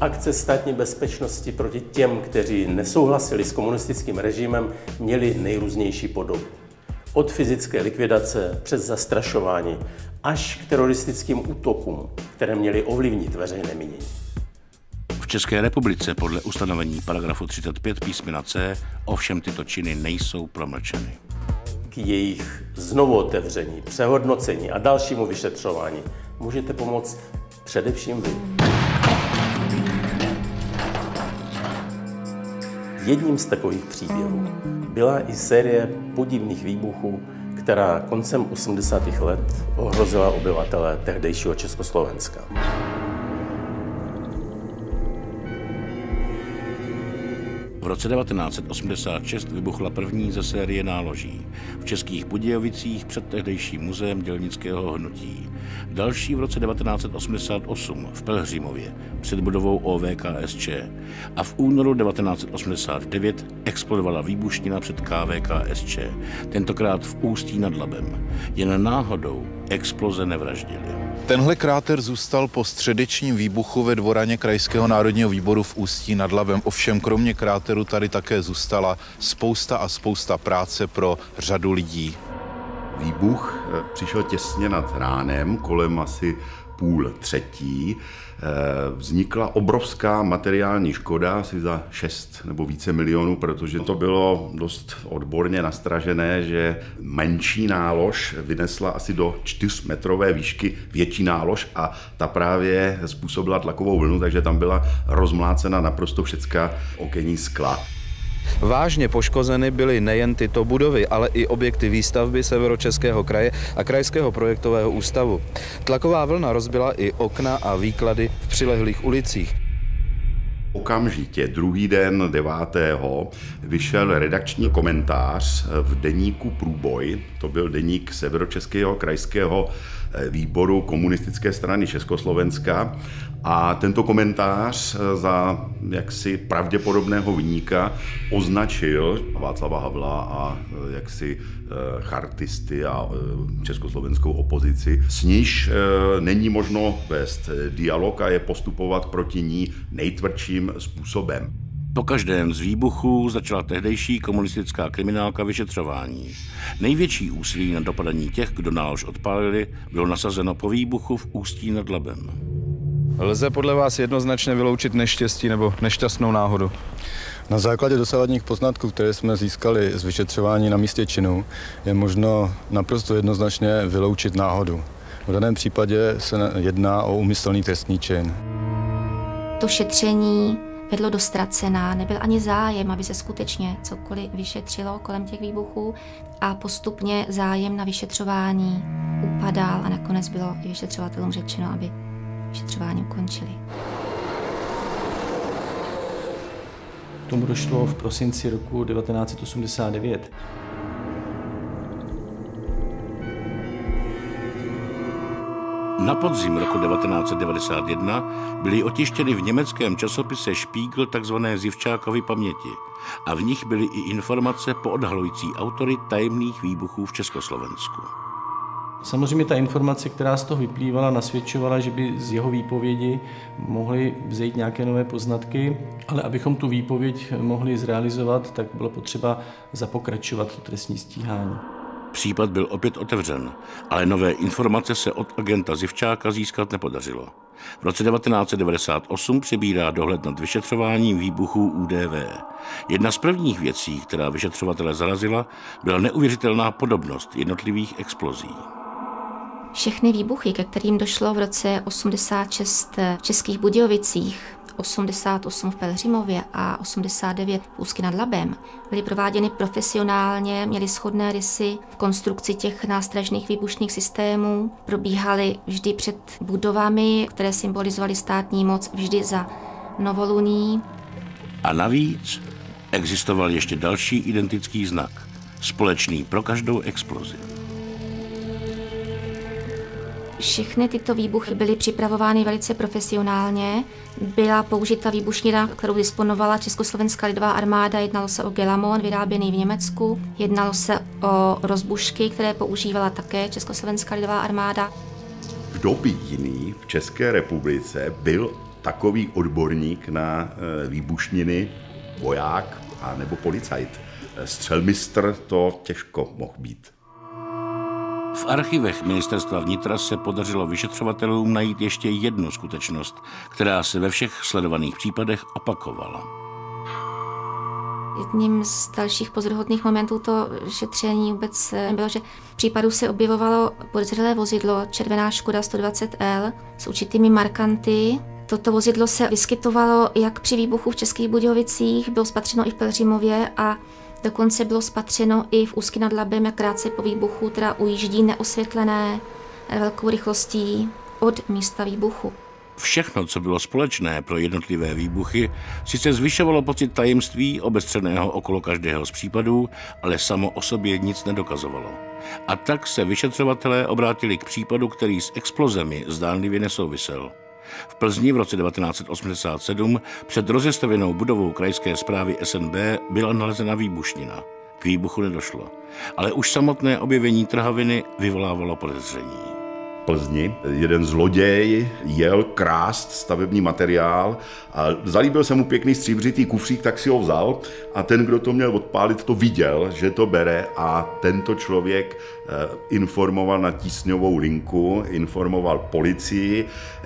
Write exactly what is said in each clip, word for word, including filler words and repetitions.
Akce státní bezpečnosti proti těm, kteří nesouhlasili s komunistickým režimem, měly nejrůznější podobu. Od fyzické likvidace přes zastrašování až k teroristickým útokům, které měly ovlivnit veřejné mínění. V České republice podle ustanovení paragrafu třicet pět písmena C ovšem tyto činy nejsou promlčeny. K jejich znovuotevření, přehodnocení a dalšímu vyšetřování můžete pomoct především vy. Jedním z takových příběhů byla i série podivných výbuchů, která koncem osmdesátých let ohrozila obyvatele tehdejšího Československa. V roce devatenáct set osmdesát šest vybuchla první ze série náloží v Českých Budějovicích před tehdejším muzeem dělnického hnutí. Další v roce devatenáct set osmdesát osm v Pelhřimově před budovou O V K S Č a v únoru devatenáct set osmdesát devět explodovala výbušnina před K V K S Č, tentokrát v Ústí nad Labem. Jen náhodou exploze nevraždily. Tenhle kráter zůstal po středečním výbuchu ve dvoraně Krajského národního výboru v Ústí nad Labem. Ovšem kromě kráteru tady také zůstala spousta a spousta práce pro řadu lidí. Výbuch přišel těsně nad ránem, kolem asi půl třetí. Vznikla obrovská materiální škoda, asi za šest nebo více milionů, protože to bylo dost odborně nastražené, že menší nálož vynesla asi do čtyřmetrové výšky větší nálož a ta právě způsobila tlakovou vlnu, takže tam byla rozmlácena naprosto všecká okenní skla. Vážně poškozeny byly nejen tyto budovy, ale i objekty výstavby Severočeského kraje a Krajského projektového ústavu. Tlaková vlna rozbila i okna a výklady v přilehlých ulicích. Okamžitě druhý den devátého vyšel redakční komentář v deníku Průboj, to byl deník Severočeského krajského výboru komunistické strany Československa, a tento komentář za jaksi pravděpodobného viníka označil Václava Havla a jaksi chartisty a československou opozici, s níž není možno vést dialog a je postupovat proti ní nejtvrdším způsobem. Po každém z výbuchů začala tehdejší komunistická kriminálka vyšetřování. Největší úsilí na dopadení těch, kdo nálož odpálili, bylo nasazeno po výbuchu v Ústí nad Labem. Lze podle vás jednoznačně vyloučit neštěstí nebo nešťastnou náhodu? Na základě dosavadních poznatků, které jsme získali z vyšetřování na místě činu, je možno naprosto jednoznačně vyloučit náhodu. V daném případě se jedná o úmyslný trestný čin. To šetření vedlo do ztracena, nebyl ani zájem, aby se skutečně cokoliv vyšetřilo kolem těch výbuchů a postupně zájem na vyšetřování upadal a nakonec bylo i vyšetřovatelům řečeno, aby vyšetřování ukončili. K tomu došlo v prosinci roku devatenáct set osmdesát devět. Na podzim roku devatenáct set devadesát jedna byly otištěny v německém časopise Spiegel takzvané Zivčákovy paměti a v nich byly i informace poodhalující autory tajemných výbuchů v Československu. Samozřejmě ta informace, která z toho vyplývala, nasvědčovala, že by z jeho výpovědi mohly vzejít nějaké nové poznatky, ale abychom tu výpověď mohli zrealizovat, tak bylo potřeba zapokračovat to trestní stíhání. Případ byl opět otevřen, ale nové informace se od agenta Zivčáka získat nepodařilo. V roce devatenáct set devadesát osm přebírá dohled nad vyšetřováním výbuchů U D V. Jedna z prvních věcí, která vyšetřovatele zarazila, byla neuvěřitelná podobnost jednotlivých explozí. Všechny výbuchy, ke kterým došlo v roce osmdesát šest v Českých Budějovicích, osmdesát osm v Pelhřimově a osmdesát devět v Ústí nad Labem, byly prováděny profesionálně, měly shodné rysy v konstrukci těch nástražných výbušných systémů, probíhaly vždy před budovami, které symbolizovaly státní moc, vždy za novoluní. A navíc existoval ještě další identický znak, společný pro každou explozi. Všechny tyto výbuchy byly připravovány velice profesionálně. Byla použita výbušnina, kterou disponovala Československá lidová armáda. Jednalo se o Gelamon, vyráběný v Německu. Jednalo se o rozbušky, které používala také Československá lidová armáda. Kdo by jiný v České republice byl takový odborník na výbušniny, voják a nebo policajt. Střelmistr to těžko mohl být. V archivech ministerstva vnitra se podařilo vyšetřovatelům najít ještě jednu skutečnost, která se ve všech sledovaných případech opakovala. Jedním z dalších pozoruhodných momentů to šetření vůbec bylo, že v případu se objevovalo podezřelé vozidlo červená Škoda sto dvacet L s určitými markanty. Toto vozidlo se vyskytovalo jak při výbuchu v Českých Budějovicích, bylo spatřeno i v Pelhřimově a dokonce bylo spatřeno i v Ústí nad Labem, jak krátce po výbuchu teda ujíždí neosvětlené velkou rychlostí od místa výbuchu. Všechno, co bylo společné pro jednotlivé výbuchy, sice zvyšovalo pocit tajemství obestřeného okolo každého z případů, ale samo o sobě nic nedokazovalo. A tak se vyšetřovatelé obrátili k případu, který s explozemi zdánlivě nesouvisel. V Plzni v roce devatenáct set osmdesát sedm před rozestavěnou budovou krajské správy S N B byla nalezena výbušnina. K výbuchu nedošlo, ale už samotné objevení trhaviny vyvolávalo podezření. Plzni jeden zloděj jel krást stavební materiál a zalíbil se mu pěkný stříbřitý kufřík, tak si ho vzal a ten, kdo to měl odpálit, to viděl, že to bere a tento člověk informoval na tísňovou linku, informoval policii,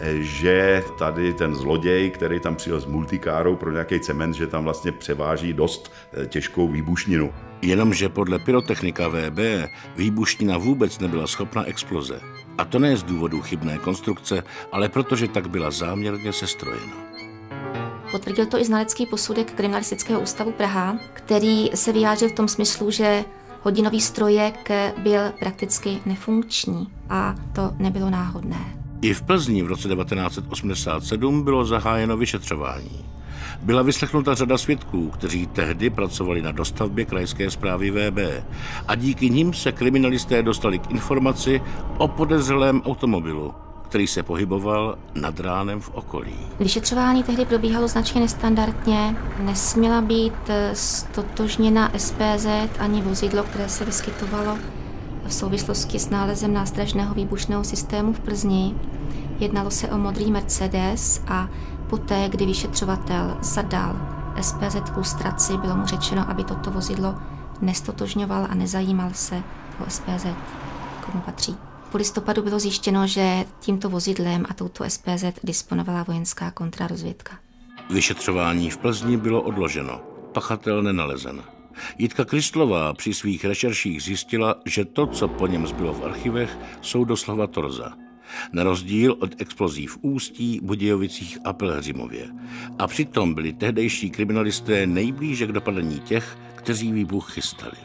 že tady ten zloděj, který tam přijel s multikárou pro nějaký cement, že tam vlastně převáží dost těžkou výbušninu. Jenomže podle pyrotechnika V B výbušnina vůbec nebyla schopna exploze. A to ne z důvodu chybné konstrukce, ale protože tak byla záměrně sestrojena. Potvrdil to i znalecký posudek Kriminalistického ústavu Praha, který se vyjádřil v tom smyslu, že hodinový strojek byl prakticky nefunkční a to nebylo náhodné. I v Plzni v roce devatenáct set osmdesát sedm bylo zahájeno vyšetřování. Byla vyslechnuta řada svědků, kteří tehdy pracovali na dostavbě krajské správy V B a díky nim se kriminalisté dostali k informaci o podezřelém automobilu, který se pohyboval nad ránem v okolí. Vyšetřování tehdy probíhalo značně nestandardně. Nesměla být stotožněna S P Z ani vozidlo, které se vyskytovalo v souvislosti s nálezem nástražného výbušného systému v Plzni. Jednalo se o modrý Mercedes a poté, kdy vyšetřovatel zadal S P Z k lustraci, bylo mu řečeno, aby toto vozidlo nestotožňoval a nezajímal se o S P Z, komu patří. Po listopadu bylo zjištěno, že tímto vozidlem a touto S P Z disponovala vojenská kontrarozvědka. Vyšetřování v Plzni bylo odloženo. Pachatel nenalezen. Jitka Kristlová při svých rešerších zjistila, že to, co po něm zbylo v archivech, jsou doslova torza. Na rozdíl od explozí v Ústí, Budějovicích a Pelhřimově. A přitom byli tehdejší kriminalisté nejblíže k dopadení těch, kteří výbuch chystali.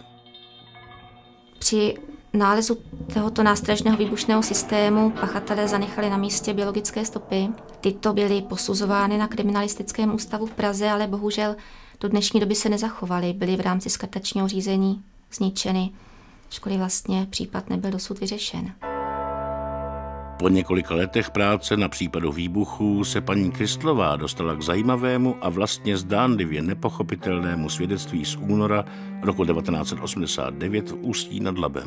Při nálezu tohoto nástražného výbušného systému pachatelé zanechali na místě biologické stopy. Tyto byly posuzovány na Kriminalistickém ústavu v Praze, ale bohužel do dnešní doby se nezachovaly. Byly v rámci skartačního řízení zničeny, školy vlastně případ nebyl dosud vyřešen. Po několika letech práce na případu výbuchů se paní Kristlová dostala k zajímavému a vlastně zdánlivě nepochopitelnému svědectví z února roku devatenáct set osmdesát devět v Ústí nad Labem.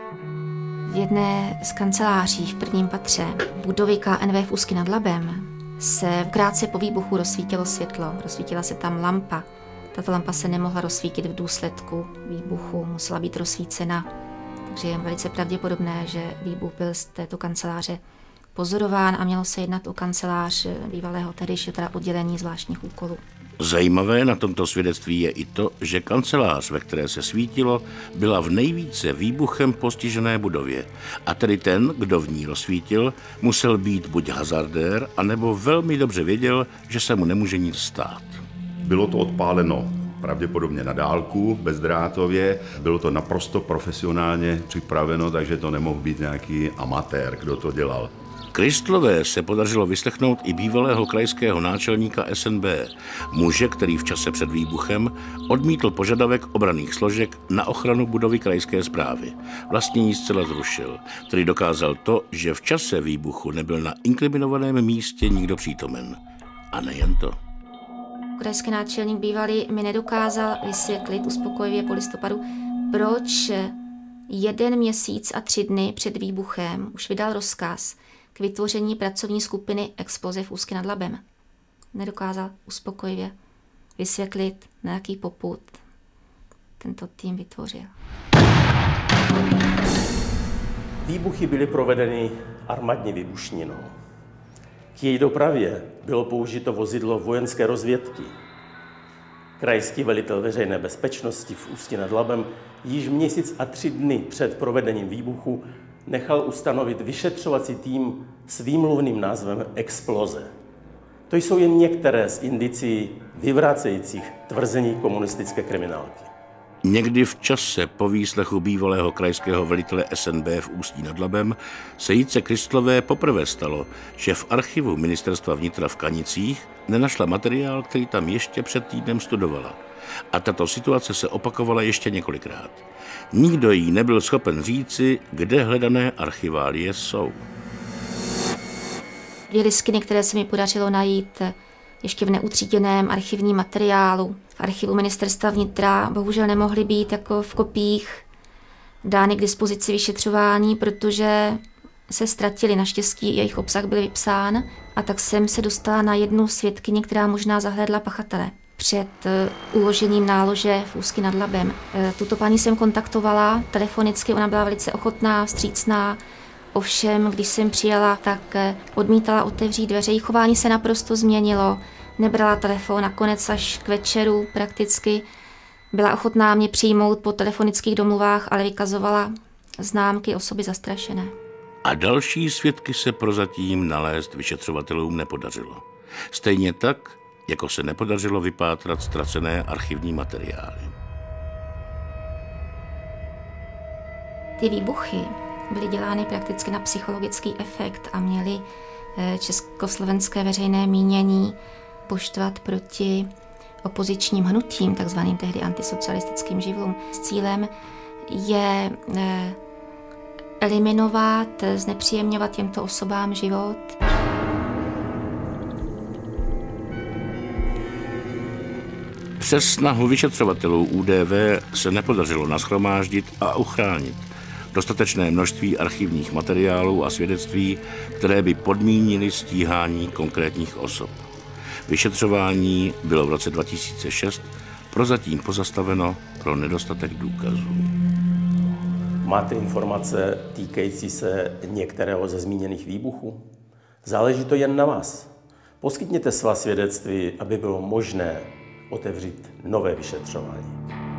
V jedné z kanceláří v prvním patře budovy K N V v Ústí nad Labem se krátce po výbuchu rozsvítilo světlo. Rozsvítila se tam lampa. Tato lampa se nemohla rozsvítit v důsledku výbuchu, musela být rozsvícena. Takže je velice pravděpodobné, že výbuch byl z této kanceláře pozorován a mělo se jednat o kancelář bývalého tehdejšího teda oddělení zvláštních úkolů. Zajímavé na tomto svědectví je i to, že kancelář, ve které se svítilo, byla v nejvíce výbuchem postižené budově. A tedy ten, kdo v ní rozsvítil, musel být buď hazardér, anebo velmi dobře věděl, že se mu nemůže nic stát. Bylo to odpáleno pravděpodobně na dálku, bezdrátově. Bylo to naprosto profesionálně připraveno, takže to nemohl být nějaký amatér, kdo to dělal. Kristlové se podařilo vyslechnout i bývalého krajského náčelníka S N B, muže, který v čase před výbuchem odmítl požadavek obranných složek na ochranu budovy krajské správy. Vlastně ji zcela zrušil, který dokázal to, že v čase výbuchu nebyl na inkriminovaném místě nikdo přítomen. A nejen to. Krajský náčelník bývalý mi nedokázal vysvětlit uspokojivě po listopadu, proč jeden měsíc a tři dny před výbuchem už vydal rozkaz k vytvoření pracovní skupiny exploze v Ústí nad Labem. nedokázal uspokojivě vysvětlit, na jaký popud tento tým vytvořil. Výbuchy byly provedeny armádní výbušninou. K její dopravě bylo použito vozidlo vojenské rozvědky. Krajský velitel veřejné bezpečnosti v Ústí nad Labem již měsíc a tři dny před provedením výbuchu nechal ustanovit vyšetřovací tým s výmluvným názvem Exploze. To jsou jen některé z indicií vyvracejících tvrzení komunistické kriminálky. Někdy v čase po výslechu bývalého krajského velitele S N B v Ústí nad Labem se Jitce Kristlové poprvé stalo, že v archivu Ministerstva vnitra v Kanicích nenašla materiál, který tam ještě před týdnem studovala. A tato situace se opakovala ještě několikrát. Nikdo jí nebyl schopen říci, kde hledané archiválie jsou. Dvě listiny, které se mi podařilo najít ještě v neutříděném archivním materiálu v archivu Ministerstva vnitra, bohužel nemohly být jako v kopiích dány k dispozici vyšetřování, protože se ztratily. Naštěstí jejich obsah byl vypsán a tak jsem se dostala na jednu svědkyni, která možná zahlédla pachatele před uložením nálože v Ústí nad Labem. Tuto paní jsem kontaktovala telefonicky, ona byla velice ochotná, vstřícná. Ovšem, když jsem přijela, tak odmítala otevřít dveře. Její chování se naprosto změnilo. Nebrala telefon, nakonec až k večeru prakticky. Byla ochotná mě přijmout po telefonických domluvách, ale vykazovala známky osoby zastrašené. A další svědky se prozatím nalézt vyšetřovatelům nepodařilo. Stejně tak, jako se nepodařilo vypátrat ztracené archivní materiály. Ty výbuchy byly dělány prakticky na psychologický efekt a měly československé veřejné mínění poštvat proti opozičním hnutím, takzvaným tehdy antisocialistickým živlům. S cílem je eliminovat, znepříjemňovat těmto osobám život. Přes snahu vyšetřovatelů U D V se nepodařilo nashromáždit a uchránit dostatečné množství archivních materiálů a svědectví, které by podmínily stíhání konkrétních osob. Vyšetřování bylo v roce dva tisíce šest prozatím pozastaveno pro nedostatek důkazů. Máte informace týkající se některého ze zmíněných výbuchů? Záleží to jen na vás. Poskytněte svá svědectví, aby bylo možné otevřít nové vyšetřování.